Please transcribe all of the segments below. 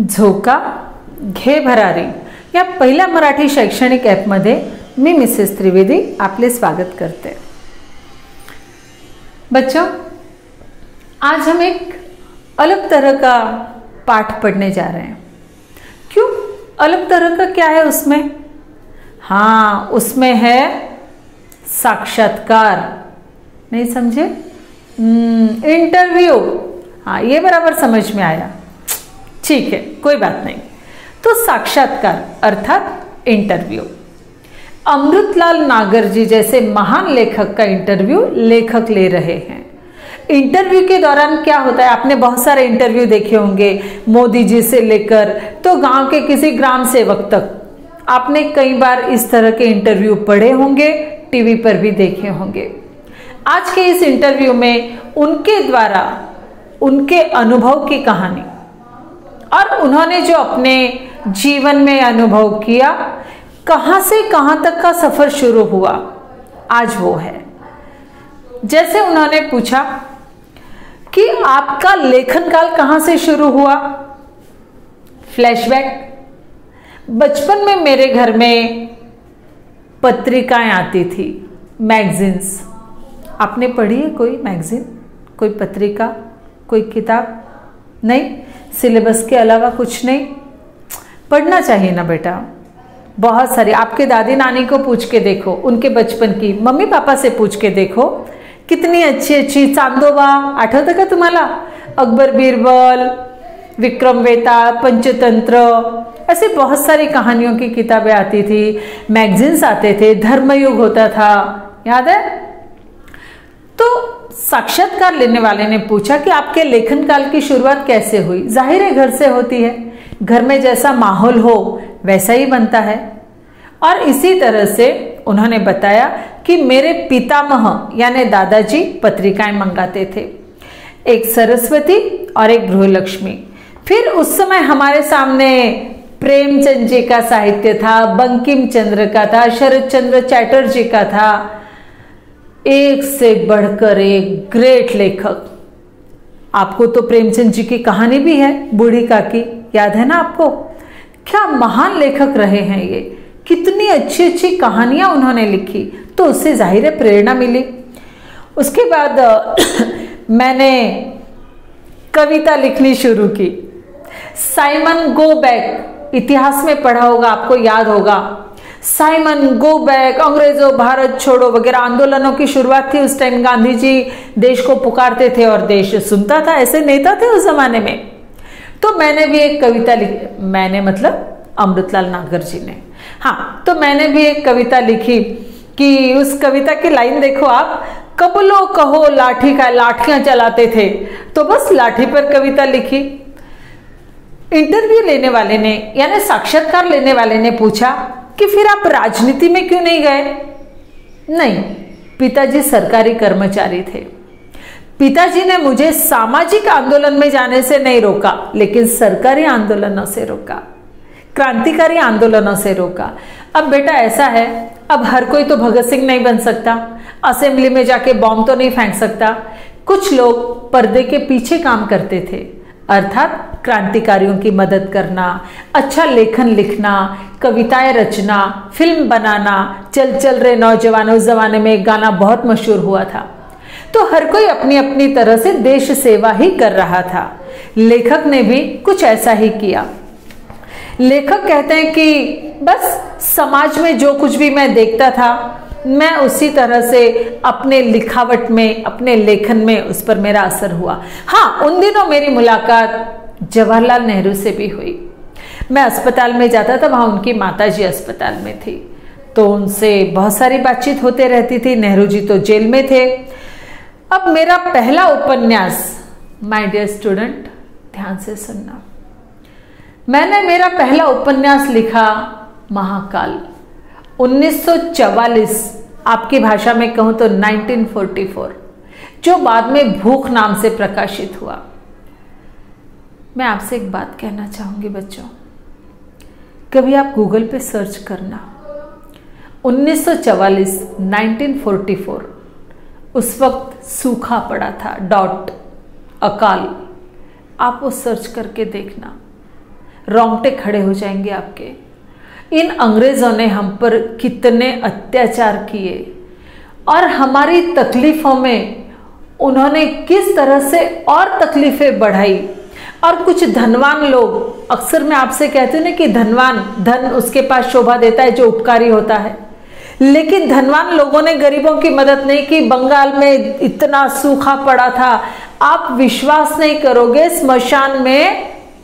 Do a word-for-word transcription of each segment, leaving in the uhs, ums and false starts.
झोका घे भरारी या पहिल्या मराठी शैक्षणिक ॲपमध्ये मी मिसेस त्रिवेदी आपले स्वागत करते। बच्चों, आज हम एक अलग तरह का पाठ पढ़ने जा रहे हैं। क्यों अलग तरह का, क्या है उसमें? हाँ, उसमें है साक्षात्कार। नहीं समझे? इंटरव्यू। हाँ, ये बराबर समझ में आया। ठीक है, कोई बात नहीं। तो साक्षात्कार अर्थात इंटरव्यू। अमृतलाल नागर जी जैसे महान लेखक का इंटरव्यू लेखक ले रहे हैं। इंटरव्यू के दौरान क्या होता है, आपने बहुत सारे इंटरव्यू देखे होंगे, मोदी जी से लेकर तो गांव के किसी ग्राम सेवक तक। आपने कई बार इस तरह के इंटरव्यू पढ़े होंगे, टीवी पर भी देखे होंगे। आज के इस इंटरव्यू में उनके द्वारा उनके अनुभव की कहानी और उन्होंने जो अपने जीवन में अनुभव किया, कहां से कहां तक का सफर शुरू हुआ, आज वो है। जैसे उन्होंने पूछा कि आपका लेखन काल कहां से शुरू हुआ। फ्लैशबैक। बचपन में मेरे घर में पत्रिकाएं आती थी, मैगजीन्स। आपने पढ़ी है कोई मैगजीन, कोई पत्रिका, कोई किताब? नहीं, सिलेबस के अलावा कुछ नहीं। पढ़ना चाहिए ना बेटा, बहुत सारी। आपके दादी नानी को पूछ के देखो, उनके बचपन की, मम्मी पापा से पूछ के देखो, कितनी अच्छी अच्छी चांदोबा, आठवतं का तुम्हाला? अकबर बीरबल, विक्रम वेताळ, पंचतंत्र, ऐसे बहुत सारी कहानियों की किताबें आती थी, मैगजीन्स आते थे, धर्मयुग होता था, याद है? तो साक्षात्कार लेने वाले ने पूछा कि आपके लेखन काल की शुरुआत कैसे हुई। जाहिर है घर से होती है, घर में जैसा माहौल हो वैसा ही बनता है। और इसी तरह से उन्होंने बताया कि मेरे पितामह यानी दादाजी पत्रिकाएं मंगाते थे, एक सरस्वती और एक गृहलक्ष्मी। फिर उस समय हमारे सामने प्रेमचंद जी का साहित्य था, बंकिम चंद्र का था, शरद चंद्र चैटर्जी का था, एक से बढ़कर एक ग्रेट लेखक। आपको तो प्रेमचंद जी की कहानी भी है, बूढ़ी काकी, याद है ना आपको? क्या महान लेखक रहे हैं ये, कितनी अच्छी अच्छी कहानियां उन्होंने लिखी, तो उससे जाहिर है प्रेरणा मिली। उसके बाद मैंने कविता लिखनी शुरू की। साइमन गो बैक, इतिहास में पढ़ा होगा, आपको याद होगा। साइमन गो बैक, अंग्रेजों भारत छोड़ो वगैरह आंदोलनों की शुरुआत थी। उस टाइम गांधी जी देश को पुकारते थे और देश सुनता था, ऐसे नेता थे उस जमाने में। तो मैंने भी एक कविता लिखी, मैंने मतलब अमृतलाल नागर जी ने। हाँ, तो मैंने भी एक कविता लिखी कि उस कविता की लाइन देखो आप, कबलो कहो लाठी का, लाठियां चलाते थे, तो बस लाठी पर कविता लिखी। इंटरव्यू लेने वाले ने यानी साक्षात्कार लेने वाले ने पूछा कि फिर आप राजनीति में क्यों नहीं गए? नहीं, पिताजी सरकारी कर्मचारी थे। पिताजी ने मुझे सामाजिक आंदोलन में जाने से नहीं रोका, लेकिन सरकारी आंदोलनों से रोका, क्रांतिकारी आंदोलनों से रोका। अब बेटा ऐसा है, अब हर कोई तो भगत सिंह नहीं बन सकता, असेंबली में जाके बॉम्ब तो नहीं फेंक सकता। कुछ लोग पर्दे के पीछे काम करते थे, अर्थात क्रांतिकारियों की मदद करना, अच्छा लेखन लिखना, कविताएं रचना, फिल्म बनाना। चल चल रे नौजवान, उस जमाने में एक गाना बहुत मशहूर हुआ था। तो हर कोई अपनी अपनी तरह से देश सेवा ही कर रहा था। लेखक ने भी कुछ ऐसा ही किया। लेखक कहते हैं कि बस समाज में जो कुछ भी मैं देखता था, मैं उसी तरह से अपने लिखावट में, अपने लेखन में उस पर मेरा असर हुआ। हाँ, उन दिनों मेरी मुलाकात जवाहरलाल नेहरू से भी हुई। मैं अस्पताल में जाता था, वहां उनकी माताजी अस्पताल में थी, तो उनसे बहुत सारी बातचीत होते रहती थी। नेहरू जी तो जेल में थे। अब मेरा पहला उपन्यास, माय डियर स्टूडेंट ध्यान से सुनना, मैंने मेरा पहला उपन्यास लिखा महाकाल उन्नीस सौ चवालीस, आपकी भाषा में कहूं तो उन्नीस सौ चौवालीस, जो बाद में भूख नाम से प्रकाशित हुआ। मैं आपसे एक बात कहना चाहूंगी बच्चों, कभी आप गूगल पे सर्च करना उन्नीस सौ चवालीस, उन्नीस सौ चौवालीस, उस वक्त सूखा पड़ा था, डॉट, अकाल, आप वो सर्च करके देखना। रोंगटे खड़े हो जाएंगे आपके। इन अंग्रेज़ों ने हम पर कितने अत्याचार किए और हमारी तकलीफ़ों में उन्होंने किस तरह से और तकलीफ़ें बढ़ाई। और कुछ धनवान लोग, अक्सर मैं आपसे कहती हूँ ना कि धनवान धन उसके पास शोभा देता है जो उपकारी होता है, लेकिन धनवान लोगों ने गरीबों की मदद नहीं की। बंगाल में इतना सूखा पड़ा था, आप विश्वास नहीं करोगे, स्मशान में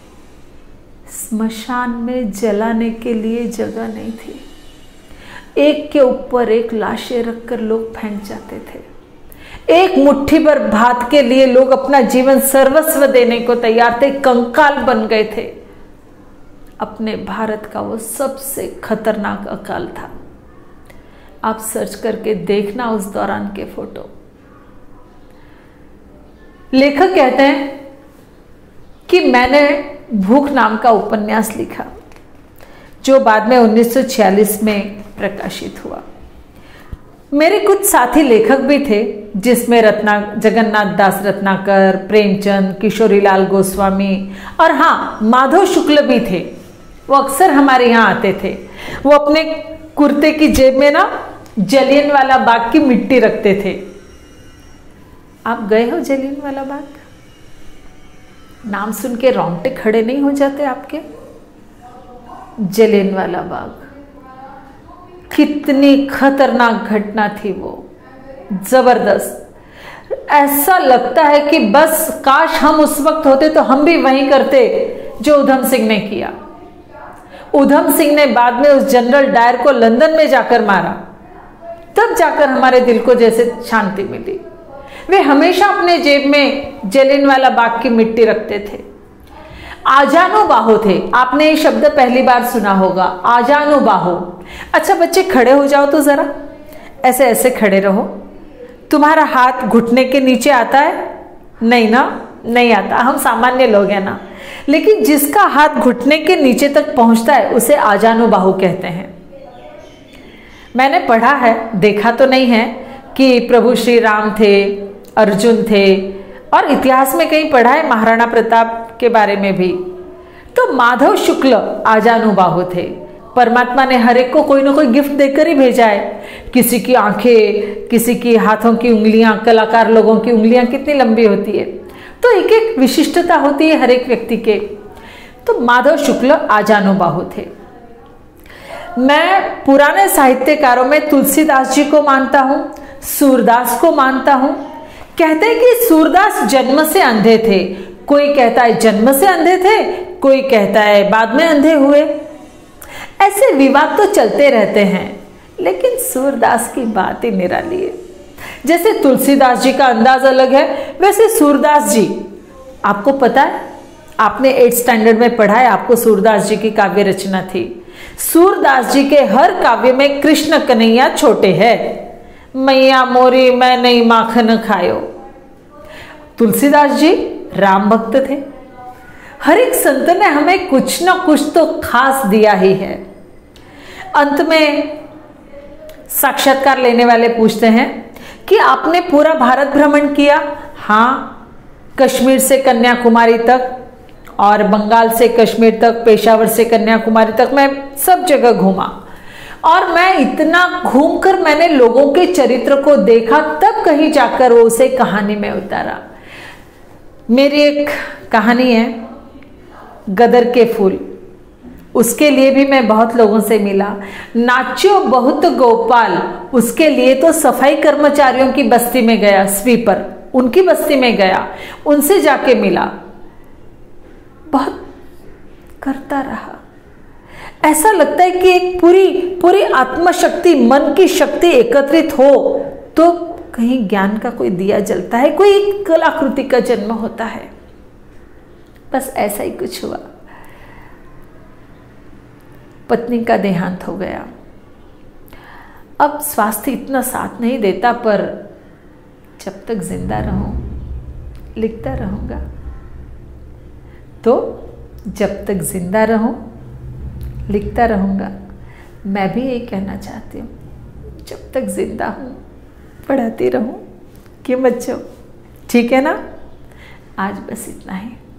स्मशान में जलाने के लिए जगह नहीं थी। एक के ऊपर एक लाशें रखकर लोग फेंक जाते थे। एक मुट्ठी भर भात के लिए लोग अपना जीवन सर्वस्व देने को तैयार थे, कंकाल बन गए थे। अपने भारत का वो सबसे खतरनाक अकाल था। आप सर्च करके देखना उस दौरान के फोटो। लेखक कहते हैं कि मैंने भूख नाम का उपन्यास लिखा जो बाद में उन्नीस सौ छियालीस में प्रकाशित हुआ। मेरे कुछ साथी लेखक भी थे जिसमें रत्ना जगन्नाथ दास रत्नाकर, प्रेमचंद, किशोरीलाल गोस्वामी और हाँ माधव शुक्ल भी थे। वो अक्सर हमारे यहाँ आते थे। वो अपने कुर्ते की जेब में ना जलियनवाला बाग की मिट्टी रखते थे। आप गए हो जलियनवाला बाग? नाम सुन के रोंगटे खड़े नहीं हो जाते आपके? जलियनवाला बाग कितनी खतरनाक घटना थी वो, जबरदस्त। ऐसा लगता है कि बस काश हम उस वक्त होते तो हम भी वही करते जो उधम सिंह ने किया। उधम सिंह ने बाद में उस जनरल डायर को लंदन में जाकर मारा, तब जाकर हमारे दिल को जैसे शांति मिली। वे हमेशा अपने जेब में जलियनवाला बाग की मिट्टी रखते थे। आजानुबाहु थे, आपने ये शब्द पहली बार सुना होगा, आजानुबाहु। अच्छा बच्चे खड़े हो जाओ तो जरा, ऐसे ऐसे खड़े रहो। तुम्हारा हाथ घुटने के नीचे आता है? नहीं ना, नहीं आता, हम सामान्य लोग हैं ना। लेकिन जिसका हाथ घुटने के नीचे तक पहुंचता है उसे आजानुबाहु कहते हैं। मैंने पढ़ा है, देखा तो नहीं है, कि प्रभु श्री राम थे, अर्जुन थे, और इतिहास में कहीं पढ़ा है महाराणा प्रताप के बारे में भी। तो माधव शुक्ल आजानुबाहु थे। परमात्मा ने हर एक को कोई ना कोई गिफ्ट देकर ही भेजा है। किसी की आंखें, किसी की हाथों की उंगलियां, कलाकार लोगों की उंगलियां कितनी लंबी होती है, तो एक एक विशिष्टता होती है हर एक व्यक्ति के। तो माधव शुक्ल आजानुबाहु थे। मैं पुराने साहित्यकारों में तुलसीदास जी को मानता हूं, सूरदास को मानता हूं। कहते हैं कि सूरदास जन्म से अंधे थे। कोई कहता है जन्म से अंधे थे, कोई कहता है बाद में अंधे हुए। ऐसे विवाद तो चलते रहते हैं, लेकिन सूरदास की बात ही निराली है। जैसे तुलसीदास जी का अंदाज अलग है, वैसे सूरदास जी, आपको पता है, आपने एट स्टैंडर्ड में पढ़ा है, आपको सूरदास जी की काव्य रचना थी। सूरदास जी के हर काव्य में कृष्ण कन्हैया छोटे हैं। मैया मोरी मैं नहीं माखन खायो। तुलसीदास जी राम भक्त थे। हर एक संत ने हमें कुछ ना कुछ तो खास दिया ही है। अंत में साक्षात्कार लेने वाले पूछते हैं कि आपने पूरा भारत भ्रमण किया? हाँ, कश्मीर से कन्याकुमारी तक और बंगाल से कश्मीर तक, पेशावर से कन्याकुमारी तक, मैं सब जगह घूमा। और मैं इतना घूमकर मैंने लोगों के चरित्र को देखा, तब कहीं जाकर वो उसे कहानी में उतारा। मेरी एक कहानी है गदर के फूल, उसके लिए भी मैं बहुत लोगों से मिला। नाच्यो बहुत गोपाल, उसके लिए तो सफाई कर्मचारियों की बस्ती में गया, स्वीपर, उनकी बस्ती में गया, उनसे जाके मिला, बहुत करता रहा। ऐसा लगता है कि एक पूरी पूरी आत्मशक्ति, मन की शक्ति एकत्रित हो तो कहीं ज्ञान का कोई दिया जलता है, कोई एक कलाकृति का जन्म होता है। बस ऐसा ही कुछ हुआ। पत्नी का देहांत हो गया। अब स्वास्थ्य इतना साथ नहीं देता, पर जब तक जिंदा रहूं लिखता रहूंगा। तो जब तक जिंदा रहूं लिखता रहूंगा। मैं भी यही कहना चाहती हूँ, जब तक जिंदा हूँ पढ़ाती रहूं। क्यों बच्चों, ठीक है ना? आज बस इतना ही।